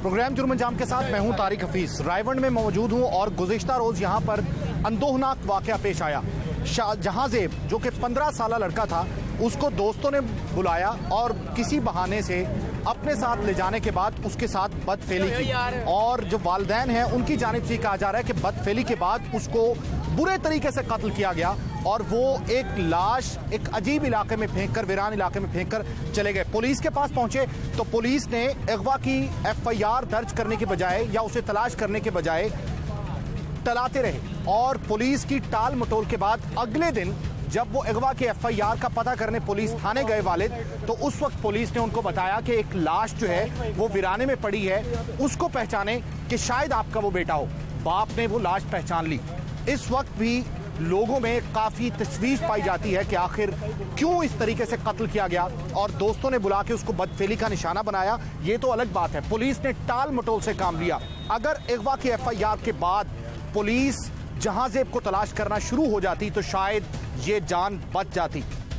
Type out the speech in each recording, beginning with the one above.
Programme जुर्म अंजाम के साथ मैं हूं तारिक हफीज। रायवंड में मौजूद हूं और गुज़िश्ता रोज यहां पर अंदोहनाक वाकया पेश आया। जहांजेब जो कि 15 साल लड़का था, उसको दोस्तों ने बुलाया और किसी बहाने से अपने साथ ले जाने के बाद उसके साथ बदफेली की और जो वालिदैन हैं उनकी जानिब से कहा जा रहा है कि बदफेली के बाद उसको बुरे तरीके से कत्ल किया गया और वो एक लाश एक अजीब इलाके में फेंककर, वीरान इलाके में फेंककर चले गए। पुलिस के पास पहुंचे तो पुलिस ने अगवा की FIR दर्ज करने के बजाय या उसे तलाश करने के बजाय टलाते रहे और पुलिस की टाल मटोल के बाद अगले दिन जब वो अगवा के FIR का पता करने पुलिस थाने गए वालिद, तो उस वक्त पुलिस ने उनको बताया कि एक लाश जो है वो वीराने में पड़ी है, उसको पहचाने कि शायद आपका वो बेटा हो। बाप ने वो लाश पहचान ली। इस वक्त भी लोगों में काफी तशवीश पाई जाती है कि आखिर क्यों इस तरीके से कत्ल किया गया और दोस्तों ने बुला के उसको बदफेली का निशाना बनाया, ये तो अलग बात है। पुलिस ने टाल मटोल से काम लिया। अगर अगवा की FIR के बाद पुलिस जहांजेब को तलाश करना शुरू हो जाती तो शायद ये जान बच जाती।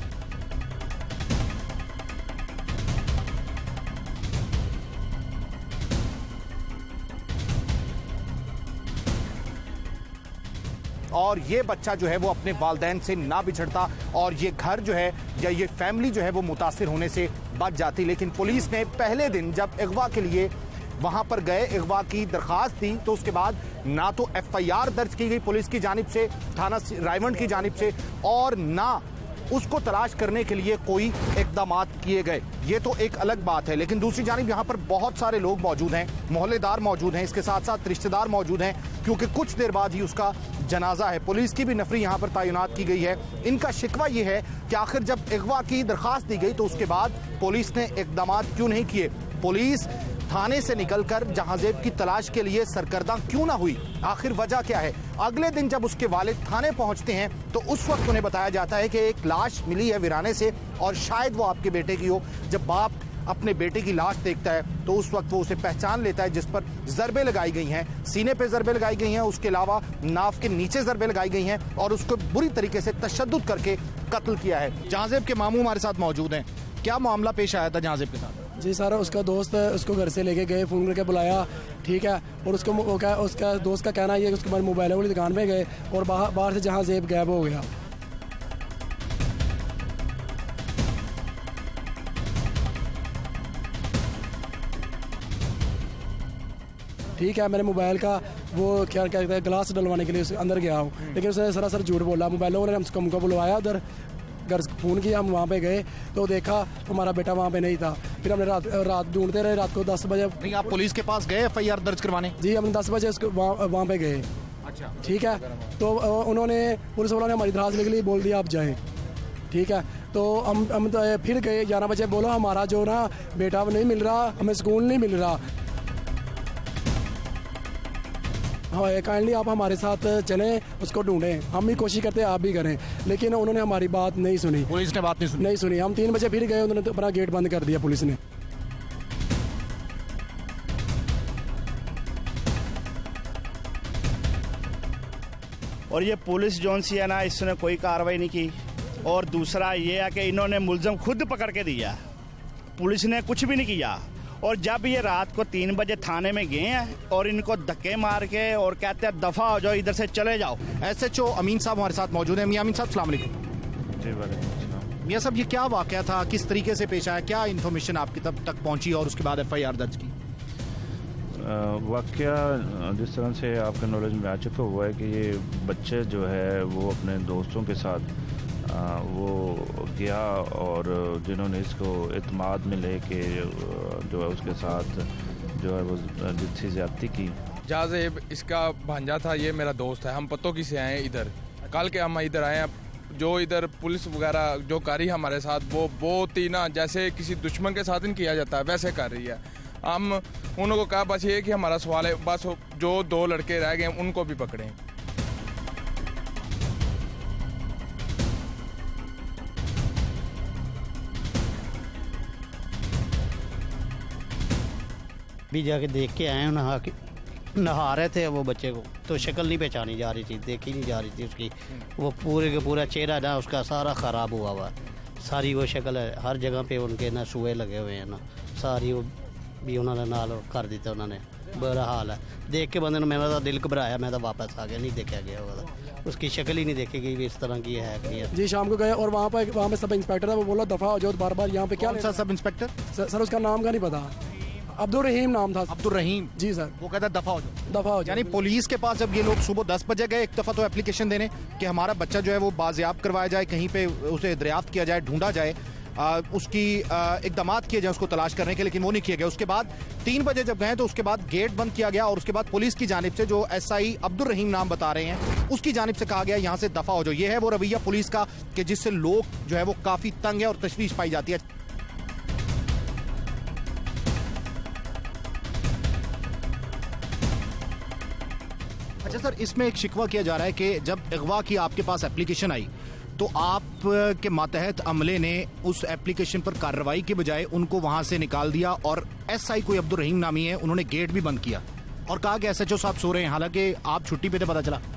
और ये बच्चा जो है वो अपने वालिदैन से ना बिछड़ता और ये घर जो है या ये फैमिली जो है वो मुतासिर होने से बच जाती। लेकिन पुलिस ने पहले दिन जब अगवा के लिए वहां पर गए, अगवा की दरखास्त दी, तो उसके बाद ना तो FIR दर्ज की गई पुलिस की जानिब से, थाना रायवंड की जानिब से, और ना उसको तलाश करने के लिए कोई इकदाम किए गए। ये तो एक अलग बात है। लेकिन दूसरी जानिब यहाँ पर बहुत सारे लोग मौजूद हैं, मोहल्लेदार मौजूद हैं, इसके साथ साथ रिश्तेदार मौजूद हैं, क्योंकि कुछ देर बाद ही उसका जनाजा है। पुलिस की भी नफरी यहाँ पर तैनात की गई है। इनका शिकवा ये है कि आखिर जब अगवा की दरखास्त दी गई तो उसके बाद पुलिस ने इकदाम क्यों नहीं किए, पुलिस थाने से निकलकर जहांजेब की तलाश के लिए सरकर्दा क्यों ना हुई, आखिर वजह क्या है। अगले दिन जब उसके वालिद थाने पहुंचते हैं तो उस वक्त उन्हें बताया जाता है कि एक लाश मिली है वीराने से और शायद वो आपके बेटे की हो। जब बाप अपने बेटे की लाश देखता है तो उस वक्त वो उसे पहचान लेता है, जिस पर जरबे लगाई गई हैं, सीने पे जरबे लगाई गई हैं, उसके अलावा नाफ के नीचे जरबे लगाई गई हैं और उसको बुरी तरीके से तशद्दुद करके कत्ल किया है। जहांजेब के मामू हमारे साथ मौजूद हैं। क्या मामला पेश आया था जहांजेब के साथ? जी सर, उसका दोस्त उसको घर से लेके गए, फ़ोन करके बुलाया, ठीक है, और उसका दोस्त का कहना ये कि उसके बाद मोबाइल वाली दुकान में गए और बाहर से जहांजेब गायब हो गया। ठीक है, मैंने मोबाइल का वो क्या कहते हैं ग्लास डलवाने के लिए अंदर गया हूँ, लेकिन उसने सरासर झूठ बोला। मोबाइल लोगों ने हमको बुलवाया, उधर घर फ़ोन किया, हम वहाँ पे गए तो देखा हमारा बेटा वहाँ पे नहीं था। फिर हमने रात ढूंढते रहे, रात को 10 बजे। नहीं, आप पुलिस के पास गए FIR दर्ज करवाने? जी, हम 10 बजे उसको वहाँ पे गए। अच्छा, ठीक है, तो उन्होंने पुलिस वालों ने हमारी दरखास्त लिख ली, बोल दिया आप जाएँ। ठीक है, तो हम तो फिर गए 11 बजे, बोलो हमारा जो ना बेटा नहीं मिल रहा, हमें स्कूल नहीं मिल रहा, हाँ काइंडली आप हमारे साथ चलें, उसको ढूंढें। हम भी कोशिश करते हैं, आप भी करें, लेकिन उन्होंने हमारी बात नहीं सुनी। पुलिस ने बात नहीं सुनी। हम 3 बजे फिर गए, उन्होंने तो अपना गेट बंद कर दिया पुलिस ने। और ये पुलिस जोन सी है ना, इसने कोई कार्रवाई नहीं की। और दूसरा ये है कि इन्होंने मुलजम खुद पकड़ के दिया, पुलिस ने कुछ भी नहीं किया। और जब ये रात को 3 बजे थाने में गए हैं और इनको धक्के मार के और कहते हैं दफा हो जाओ, इधर से चले जाओ। SHO अमीन साहब हमारे साथ मौजूद हैं। मियां अमीन साहब, अस्सलाम वालेकुम। जी वालेकुम। मियां साहब, ये क्या वाकया था, किस तरीके से पेश आया, क्या इन्फॉर्मेशन आपकी तब तक पहुंची और उसके बाद FIR दर्ज की? वाकया जिस तरह से आपके नॉलेज में आ चुका हुआ है कि ये बच्चे जो है वो अपने दोस्तों के साथ वो गया और जिन्होंने इसको इत्माद में लेके जो है उसके साथ जो है वो जिससे ज़्यादती की। जहांजेब इसका भांजा था, ये मेरा दोस्त है, हम पतोकी से आए हैं इधर, कल के हम इधर आए हैं। जो इधर पुलिस वगैरह जो कर रही है हमारे साथ, वो बहुत ही ना जैसे किसी दुश्मन के साथ नहीं किया जाता है वैसे कर रही है। हम उनको कहा बस ये कि हमारा सवाल है, बस जो 2 लड़के रह गए उनको भी पकड़ें। भी जाके देख के आए, नहा रहे थे वो बच्चे को, तो शक्ल नहीं पहचानी जा रही थी, देखी नहीं जा रही थी उसकी। वो पूरे का पूरा चेहरा ना उसका सारा ख़राब हुआ हुआ, सारी वो शक्ल है, हर जगह पे उनके ना सुए लगे हुए हैं ना, सारी वो भी उन्होंने नाल कर दिता उन्होंने। बुरा हाल है, देख के बंदे मेरा तो दिल घबराया, मैं तो वापस आ गया, नहीं देखा गया होगा, उसकी शक्ल ही नहीं देखी गई भी इस तरह की है कि नहीं है। जी शाम को गए और वहाँ पे सब इंस्पेक्टर था, वो बोला दफ़ा हो जाओ, बार बार यहाँ पे क्या। कौन सा सब इंस्पेक्टर? सर उसका नाम का नहीं पता, अब्दुल रहीम नाम था। अब्दुल रहीम? जी सर। वो कहता दफा हो जाओ, दफा हो जाओ। यानी पुलिस के पास जब ये लोग सुबह 10 बजे गए, एक दफा तो एप्लीकेशन देने कि हमारा बच्चा जो है वो बाजियाब करवाया जाए, कहीं पे उसे दरियाफ्त किया जाए, ढूंढा जाए, उसकी इकदामात किए जाए उसको तलाश करने के, लेकिन वो नहीं किया गया। उसके बाद 3 बजे जब गए तो उसके बाद गेट बंद किया गया और उसके बाद पुलिस की जानिब से, जो SI अब्दुल रहीम नाम बता रहे हैं, उसकी जानिब से कहा गया यहाँ से दफा हो जाओ। ये है वो रवैया पुलिस का कि जिससे लोग जो है वो काफी तंग है और तशवीश पाई जाती है। अच्छा सर, इसमें एक शिकवा किया जा रहा है कि जब अगवा की आपके पास एप्लीकेशन आई तो आप के मातहत अमले ने उस एप्लीकेशन पर कार्रवाई के बजाय उनको वहां से निकाल दिया और SI कोई अब्दुल रहीम नामी है, उन्होंने गेट भी बंद किया और कहा कि SHO साहब सो रहे हैं, हालांकि आप छुट्टी पे थे, पता चला।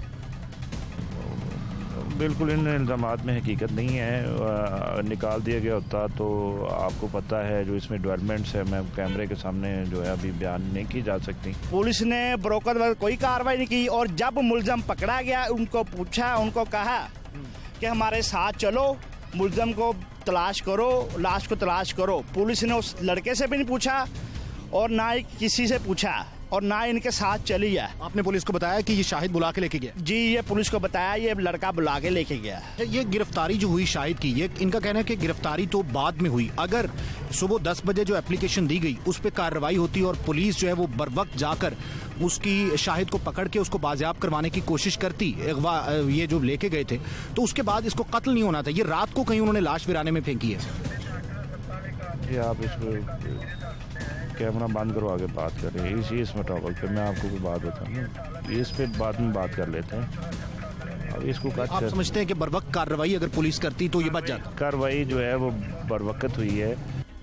बिल्कुल इन इल्ज़ामात में हकीकत नहीं है। निकाल दिया गया होता तो आपको पता है जो इसमें डेवलपमेंट्स है, मैं कैमरे के सामने जो है अभी बयान नहीं की जा सकती। पुलिस ने ब्रोकर पर कोई कार्रवाई नहीं की और जब मुलजम पकड़ा गया उनको पूछा, उनको कहा कि हमारे साथ चलो, मुलजम को तलाश करो, लाश को तलाश करो। पुलिस ने उस लड़के से भी नहीं पूछा और ना ही किसी से पूछा और ना इनके साथ चली है। आपने पुलिस को बताया कि ये शाहिद बुला के लेके गया? जी, ये पुलिस को बताया, ये लड़का बुला के लेके गया। ये गिरफ्तारी जो हुई शाहिद की, ये इनका कहना है कि गिरफ्तारी तो बाद में हुई। अगर सुबह 10 बजे जो एप्लीकेशन दी गई उस पर कार्रवाई होती और पुलिस जो है वो बर वक्त जाकर उसकी शाहिद को पकड़ के उसको बाजियाब करवाने की कोशिश करती, अगवा ये जो लेके गए थे, तो उसके बाद इसको कत्ल नहीं होना था। ये रात को कहीं उन्होंने लाश वीराने में फेंकी है। ये आप इसको कैमरा बंद करो, आगे बात कर रहे हैं इस टॉपिक पे। मैं आपको कोई बात बताऊँ, इस पे बाद में बात कर लेते हैं। अब इसको आप समझते हैं कि बर वक्त कार्रवाई अगर पुलिस करती तो ये बच जाता? कार्रवाई जो है वो बर वक्त हुई है।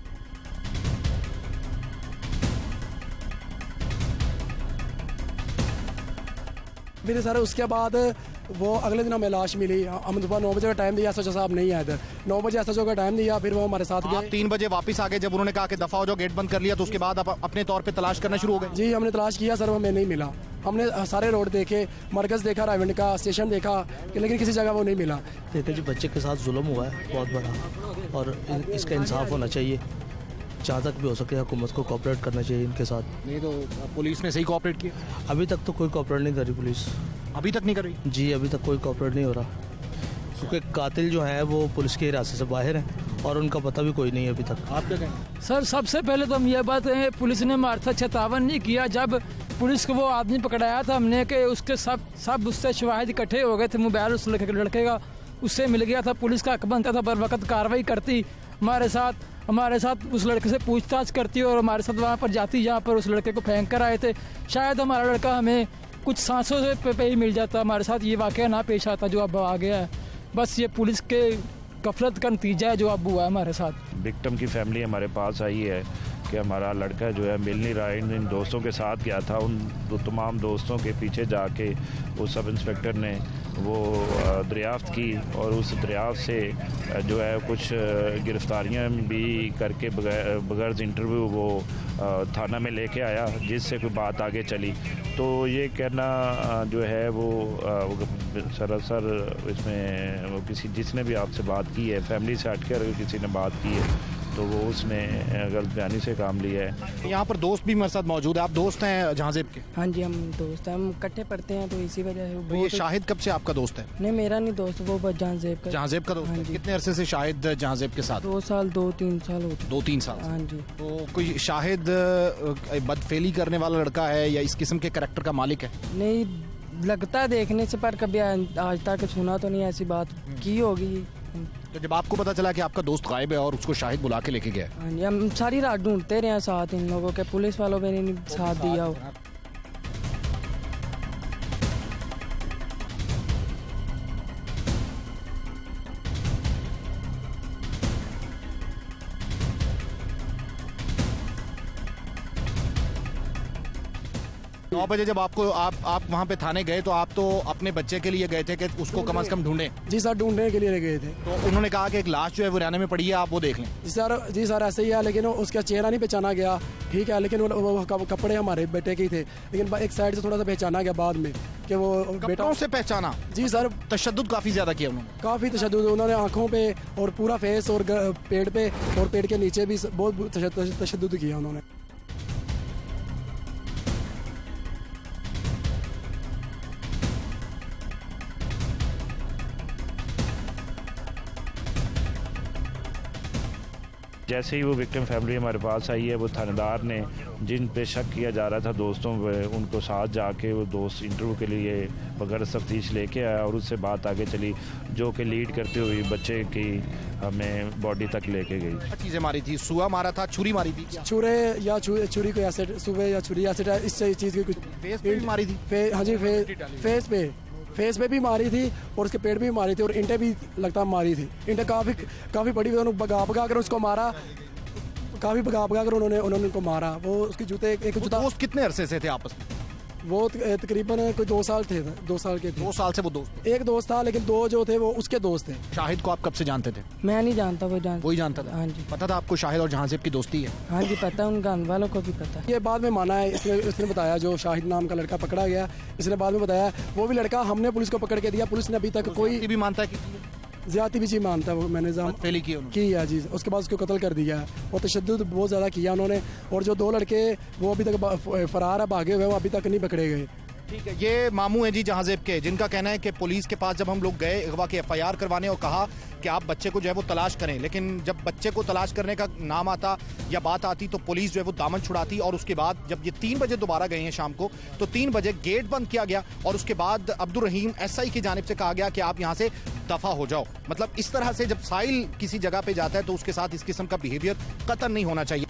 मेरे सर उसके बाद वो अगले दिन हमें लाश मिली, हम सुबह 9 बजे का टाइम दिया, SHO साहब नहीं आए इधर, 9 बजे SHO का टाइम दिया, फिर वो हमारे साथ गए। 3 बजे वापस आ गए, जब उन्होंने कहा कि दफा हो जाओ, गेट बंद कर लिया, तो उसके बाद आप अपने तौर पे तलाश करना शुरू हो गए? जी हमने तलाश किया सर, हमें नहीं मिला। हमने सारे रोड देखे, मरकज़ देखा, रायवंड का स्टेशन देखा, लेकिन किसी जगह वो नहीं मिला। देखिए जी, बच्चे के साथ जुल्म हुआ है बहुत बड़ा और इसका इंसाफ होना चाहिए। जहाँ तक भी हो सके हुकूमत को कोऑपरेट करना चाहिए इनके साथ। नहीं तो पुलिस ने सही कोऑपरेट किया? अभी तक तो कोई कोऑपरेट नहीं कर रही पुलिस। अभी तक नहीं कर रही? जी, अभी तक कोई कोऑपरेट नहीं हो रहा, क्योंकि कातिल जो है वो पुलिस के हिरासत से बाहर हैं और उनका पता भी कोई नहीं है अभी तक। आप क्या कहें? सर सबसे पहले तो हम ये बात है, पुलिस ने हमारे साथ चेतावन नहीं किया। जब पुलिस को वो आदमी पकड़ाया था हमने कि उसके सब उससे शवाहिद इकट्ठे हो गए थे, मोबाइल उस लड़के का उससे मिल गया था। पुलिस का हक बनता था बर वक्त कार्रवाई करती, हमारे साथ उस लड़के से पूछताछ करती और हमारे साथ वहाँ पर जाती जहाँ पर उस लड़के को फेंक कर आए थे। शायद हमारा लड़का हमें कुछ सांसों से पे ही मिल जाता, हमारे साथ ये वाक़या ना पेश आता जो अब आ गया है। बस ये पुलिस के गफलत का नतीजा है जो अब हुआ है हमारे साथ। विक्टिम की फैमिली हमारे पास आई है कि हमारा लड़का जो है मिल नहीं रहा है। इन दोस्तों के साथ गया था, उन तमाम दोस्तों के पीछे जाके वो सब इंस्पेक्टर ने वो दरियाफ्त की और उस दरियाफ्त से जो है कुछ गिरफ्तारियां भी करके बगैर इंटरव्यू वो थाना में लेके आया, जिससे कोई बात आगे चली। तो ये कहना जो है वो सरासर इसमें वो किसी जिसने भी आपसे बात की है, फैमिली से हटकर अगर किसी ने बात की है तो वो उसने गलत बयानी से काम लिया है। यहाँ पर दोस्त भी मेरे साथ मौजूद है। आप दोस्त हैं जहांजेब के? हाँ जी, हम दोस्त हैं, हम इकट्ठे पढ़ते हैं, तो इसी वजह से। तो ये शाहिद कब से आपका दोस्त है? नहीं, मेरा नहीं दोस्त, वो बस जहांजेब का। जहांजेब का दोस्त है? कितने अरसे से शाहिद जहांजेब के साथ? 2 साल 2-3 साल होते। 2-3 साल? हाँ जी। तो कोई शाहिद बदफेली करने वाला लड़का है या इस किस्म के कैरेक्टर का मालिक है? नहीं लगता है देखने से, पर कभी आज तक सुना तो नहीं ऐसी बात की होगी। तो जब आपको पता चला कि आपका दोस्त गायब है और उसको शाहिद बुला के लेके गया? हाँ जी, हम सारी रात ढूंढते रहे साथ इन लोगों के, पुलिस वालों ने नहीं साथ दिया हो। 9 बजे जब आप वहाँ पे थाने गए तो आप तो अपने बच्चे के लिए गए थे कि उसको कम से कम ढूंढें? जी सर, ढूंढने के लिए गए थे। तो उन्होंने कहा कि एक लाश जो है वो हरियाणा में पड़ी है, आप वो देख लें। जी सर ऐसे ही है, लेकिन उसका चेहरा नहीं पहचाना गया, ठीक है, लेकिन वो कपड़े हमारे बेटे के ही थे, लेकिन एक साइड से थोड़ा सा पहचाना गया बाद में कि वो बेटा से पहचाना। जी सर, तशद्दुद काफ़ी ज़्यादा किया उन्होंने, काफ़ी तशद्दुद उन्होंने आँखों पे और पूरा फेस और पेट पे और पेट के नीचे भी बहुत तशद्दुद किया उन्होंने। जैसे ही वो विक्टिम फैमिली हमारे पास आई है, वो थानेदार ने जिन पे शक किया जा रहा था दोस्तों पे, उनको साथ जाके वो दोस्त इंटरव्यू के लिए बगैर तफ्तीश लेके आया और उससे बात आगे चली, जो कि लीड करते हुए बच्चे की हमें बॉडी तक लेके गई। क्या चीज़ें मारी थी? सुआ मारा था, छुरी मारी थी? छुरे या छुरी को एसिड, सुबह या छुरी एसिड, इस चीज़ की कुछ फेस पे भी मारी थी? हाँ जी, फेस पे भी मारी थी और उसके पेट भी मारी थी और इंटे भी लगता मारी थी। इंटे काफ़ी बड़ी, उन्होंने भगा कर उसको मारा, काफ़ी भगा कर उन्होंने उनको मारा। वो उसके जूते एक जूता। दोस्त कितने अरसे से थे आपस में? वो तकरीबन कोई 2 साल थे, 2 साल के थे। 2 साल से वो दोस्त? एक दोस्त था, लेकिन 2 जो थे वो उसके दोस्त थे। शाहिद को आप कब से जानते थे? मैं नहीं जानता, वही जानता था? हाँ जी। पता था आपको शाहिद और जहांजेब की दोस्ती है? हाँ जी पता, उन गांव वालों को भी पता। ये बाद में माना है, इसने बताया, जो शाहिद नाम का लड़का पकड़ा गया, इसने बाद में बताया वो भी लड़का हमने पुलिस को पकड़ के दिया। पुलिस ने अभी तक कोई भी मानता है कि ज्यादती भी जी मानता है, वो मैंने फेली की है जी। उसके बाद उसको कत्ल कर दिया है और तशद्दुद बहुत ज़्यादा किया उन्होंने। और जो 2 लड़के वो अभी तक फरार है, भागे हुए, वो अभी तक नहीं पकड़े गए। ठीक है, ये मामू हैं जी जहांजेब के, जिनका कहना है कि पुलिस के पास जब हम लोग गए अगवा के FIR करवाने और कहा कि आप बच्चे को जो है वो तलाश करें, लेकिन जब बच्चे को तलाश करने का नाम आता या बात आती तो पुलिस जो है वो दामन छुड़ाती। और उसके बाद जब ये 3 बजे दोबारा गए हैं शाम को, तो 3 बजे गेट बंद किया गया और उसके बाद अब्दुल रहीम SI की जानिब से कहा गया कि आप यहाँ से दफा हो जाओ। मतलब इस तरह से जब साहिल किसी जगह पे जाता है तो उसके साथ इस किस्म का बिहेवियर कतई नहीं होना चाहिए।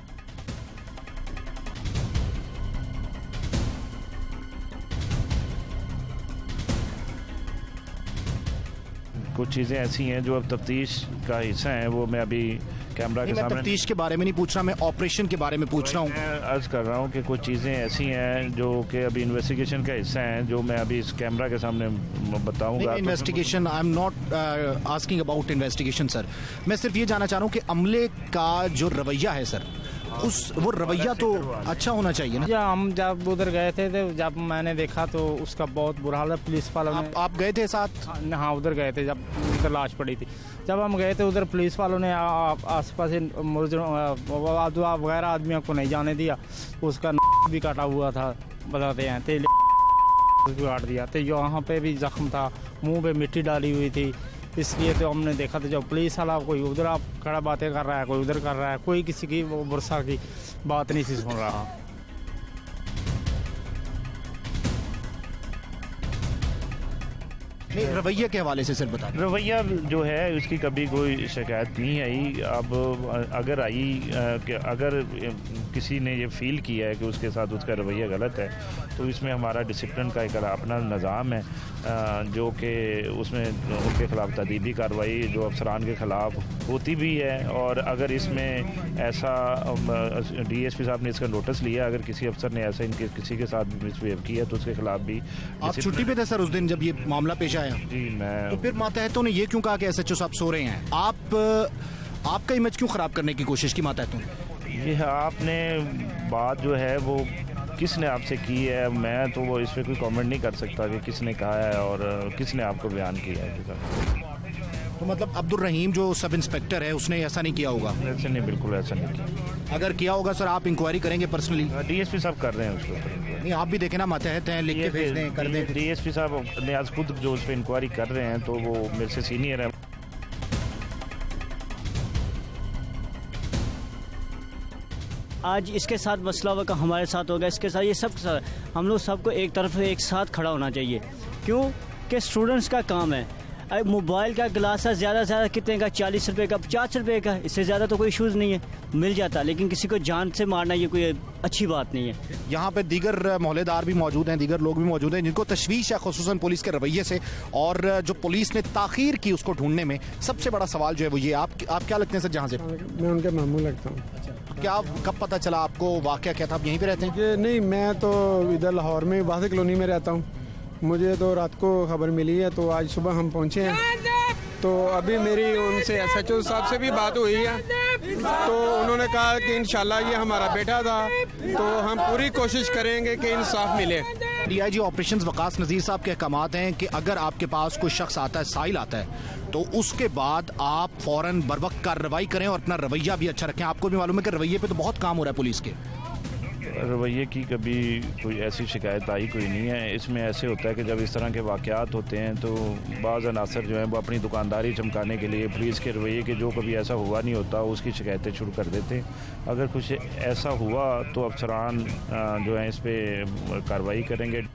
कुछ चीज़ें ऐसी हैं जो अब तफ्तीश का हिस्सा हैं, वो मैं अभी कैमरा के सामने। तफ्तीश के बारे में नहीं पूछ रहा, मैं ऑपरेशन के बारे में पूछ रहा हूँ। मैं अर्ज कर रहा हूँ कि कुछ चीज़ें ऐसी हैं जो कि अभी इन्वेस्टिगेशन का हिस्सा हैं, जो मैं अभी इस कैमरा के सामने बताऊँगा। Investigation, I am not asking about investigation sir, मैं सिर्फ ये जानना चाह रहा हूँ कि अमले का जो रवैया है सर, वो रवैया तो अच्छा होना चाहिए ना। हम जब उधर गए थे तो जब मैंने देखा तो उसका बहुत बुरा हाल है। पुलिस वालों ने, आप गए थे साथ? हाँ उधर गए थे जब उधर लाश पड़ी थी। जब हम गए थे उधर पुलिस वालों ने आस पास वगैरह आदमियों को नहीं जाने दिया। उसका भी काटा हुआ था, बताते हैं, तेल काट दिया। तो यहाँ पे भी जख्म था, मुँह पे मिट्टी डाली हुई थी। इसलिए तो हमने देखा था जब पुलिस वाला कोई उधर आप खड़ा बातें कर रहा है, कोई उधर कर रहा है, कोई किसी की वर्षा की बात नहीं सी सुन रहा। रवैया के हवाले से सर बता। रवैया जो है उसकी कभी कोई शिकायत नहीं आई। अब अगर आई कि अगर किसी ने ये फील किया है कि उसके साथ उसका रवैया गलत है, तो इसमें हमारा डिसिप्लिन का एक अपना निज़ाम है, जो कि उसमें उनके खिलाफ तदीबी कार्रवाई जो अफसरान के ख़िलाफ़ होती भी है। और अगर इसमें ऐसा DSP साहब ने इसका नोटिस लिया, अगर किसी अफसर ने ऐसा इनके किसी के साथ मिसबिहेव किया तो उसके खिलाफ भी। आप छुट्टी पे थे सर उस दिन जब ये मामला पेश आया? जी मैं। तो फिर मातहतों ने ये क्यों कहा कि SHO साहब सो रहे हैं? आपका इमेज क्यों ख़राब करने की कोशिश की मातहतों ने? ये आपने बात जो है वो किसने आपसे की है, मैं तो वो इस पर कोई कमेंट नहीं कर सकता कि किसने कहा है और किसने आपको बयान किया है। तो मतलब अब्दुल रहीम जो सब इंस्पेक्टर है उसने ऐसा नहीं किया होगा? ऐसे नहीं, बिल्कुल ऐसा नहीं किया। अगर किया होगा सर आप इंक्वायरी करेंगे पर्सनली? DSP साहब कर रहे हैं उसके ऊपर। नहीं आप भी देखें ना, मातहत हैं, लिख के भेज दें, कर दें। DSP साहब ने आज खुद जो उस पर इंक्वायरी कर रहे हैं, तो वो मेरे से सीनियर है। आज इसके साथ मसला होगा, हमारे साथ होगा, इसके साथ, ये सब हम लोग सबको एक तरफ एक साथ खड़ा होना चाहिए। क्यों कि स्टूडेंट्स का काम है। मोबाइल का ग्लास है ज़्यादा से ज़्यादा कितने का, 40 रुपये का, 50 रुपये का, इससे ज़्यादा तो कोई इशूज़ नहीं है, मिल जाता। लेकिन किसी को जान से मारना ये कोई अच्छी बात नहीं है। यहाँ पे दीगर मोहल्लेदार भी मौजूद हैं, दीगर लोग भी मौजूद हैं जिनको तशवीश है खुसूसन पुलिस के रवैये से, और जो पुलिस ने ताख़ीर की उसको ढूंढने में। सबसे बड़ा सवाल जो है वो ये, आप क्या लगते हैं सर जहाँ से? मैं उनके मामू लगता हूँ। क्या कब पता चला आपको, वाकया क्या था? आप यहीं पे रहते हैं? नहीं, मैं तो इधर लाहौर में वासिक कॉलोनी में रहता हूँ। मुझे तो रात को खबर मिली है, तो आज सुबह हम पहुँचे हैं। तो अभी मेरी उनसे SHO साहब से भी बात हुई है, तो उन्होंने कहा कि इंशाल्लाह ये हमारा बेटा था, तो हम पूरी कोशिश करेंगे कि इंसाफ मिले। DIG ऑपरेशंस वकास नज़ीर साहब के अहकामात हैं कि अगर आपके पास कोई शख्स आता है, साहिल आता है, तो उसके बाद आप फौरन बरवक्त कार्रवाई करें और अपना रवैया भी अच्छा रखें। आपको भी मालूम है कि रवैये पे तो बहुत काम हो रहा है पुलिस के। रवैये की कभी कोई ऐसी शिकायत आई कोई नहीं है। इसमें ऐसे होता है कि जब इस तरह के वाक़यात होते हैं तो बाज़ अनासर जो हैं वो अपनी दुकानदारी चमकाने के लिए पुलिस के रवैये के जो कभी ऐसा हुआ नहीं होता उसकी शिकायतें शुरू कर देते हैं। अगर कुछ ऐसा हुआ तो अफसरान जो हैं इस पर कार्रवाई करेंगे।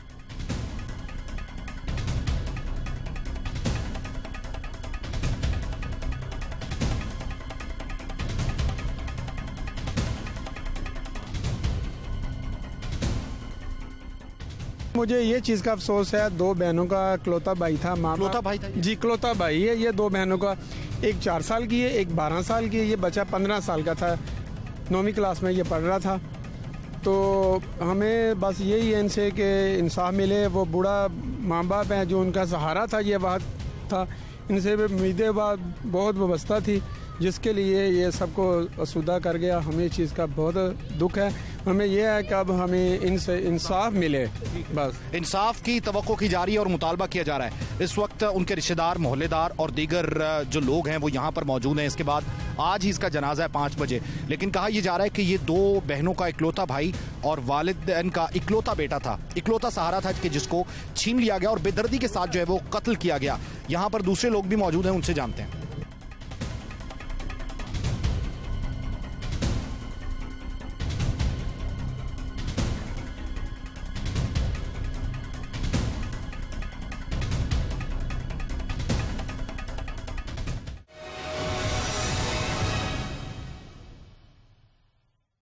मुझे ये चीज़ का अफसोस है, 2 बहनों का इकलौता भाई था। इकलौता भाई था जी, इकलौता भाई है ये 2 बहनों का। एक 4 साल की है, एक 12 साल की है। ये बच्चा 15 साल का था, 9वीं क्लास में ये पढ़ रहा था। तो हमें बस यही है इनसे कि इंसाफ मिले। वो बूढ़ा माँ बाप हैं जो उनका सहारा था, ये वक्त था। इनसे उम्मीदें बहुत वाबस्ता थी, जिसके लिए ये सबको असुदा कर गया। हमें इस चीज़ का बहुत दुख है। हमें यह है कि अब हमें इनसे इंसाफ मिले, बस इंसाफ की तवक्को की जा रही है और मुतालबा किया जा रहा है। इस वक्त उनके रिश्तेदार, मोहल्लेदार और दीगर जो लोग हैं वो यहाँ पर मौजूद हैं। इसके बाद आज ही इसका जनाजा है 5 बजे। लेकिन कहा यह जा रहा है कि ये 2 बहनों का इकलौता भाई और वालिदैन का इकलौता बेटा था, इकलौता सहारा था कि जिसको छीन लिया गया और बेदर्दी के साथ जो है वो कत्ल किया गया। यहाँ पर दूसरे लोग भी मौजूद हैं, उनसे जानते हैं।